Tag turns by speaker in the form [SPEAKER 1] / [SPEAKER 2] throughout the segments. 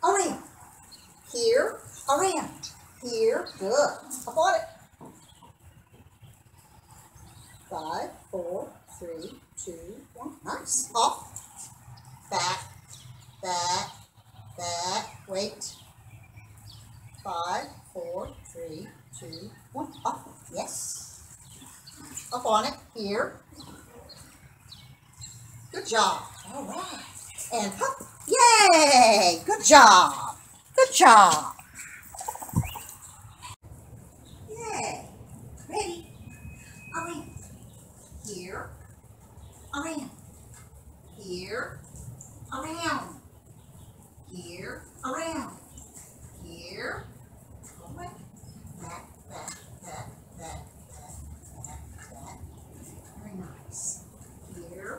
[SPEAKER 1] around. Here, around. Here, good. Up on it. 5, 4, 3, 2, 1. Nice. Off. Back, back, back. Wait. 5, 4, 3, 2, 1. Up. Yes. Up on it. Here. Good job. All right. And hop. Yay! Good job. Good job. Yay. Ready? Around. Here. Around. Here. Around. Here. Around. Here. Away. Back, back, back, back, back, back, back. Very nice. Here.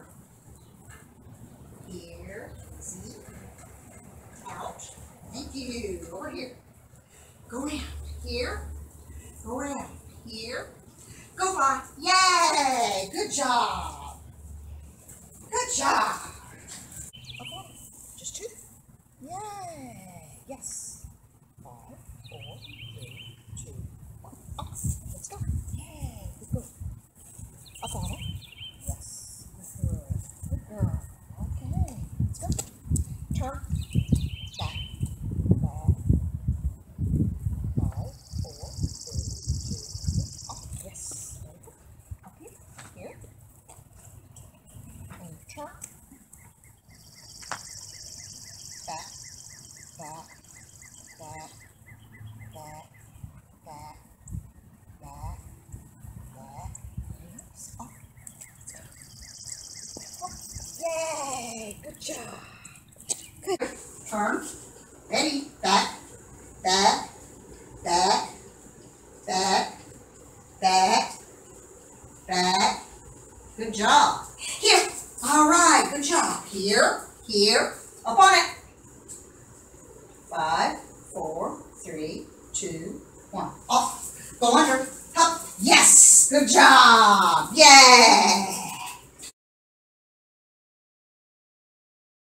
[SPEAKER 1] Here. See? Out. Thank you. Over here. Go around. Here. Go around. Here. Go by. Yay! Good job. Good job. Okay. Just 2. Yay. Yes. 5, 4, 3, 2, 1. Up. Let's go. Yay. Good girl. Up on it. Yes. Good girl. Good girl. Okay. Let's go. Turn. Back. Back. 5, 4, 3, 2, 1. Up. Yes. Very good. Up here. Here. And turn. Back. Back. Back. Back. Back. Back. Back. Yes. Up. Let's go. Yay! Good job. Good. Turn. Ready. Back. Back. Back. Back. Back. Back. Good job. Here. All right. Good job. Here. Here. Up on it. 5, 4, 3, 2, 1. Off. Go under. Up. Yes. Good job. Yay.